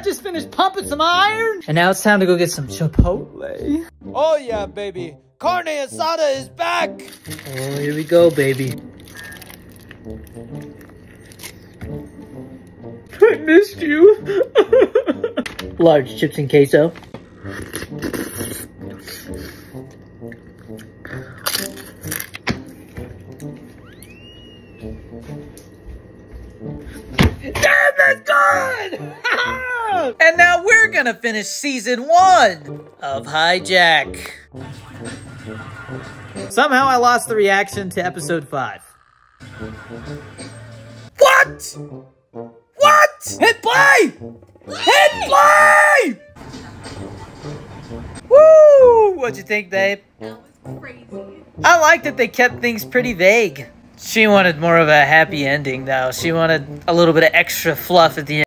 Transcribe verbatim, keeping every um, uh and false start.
just finished pumping some iron. And now it's time to go get some Chipotle. Oh yeah, baby. Carne asada is back. Oh, here we go, baby. I missed you. Large chips and queso. Damn, that's good! And now we're gonna finish season one of Hijack. Somehow I lost the reaction to episode five. What? What? Hit play! Hit play! Woo! What'd you think, babe? That was crazy. I like that they kept things pretty vague. She wanted more of a happy ending, though. She wanted a little bit of extra fluff at the end.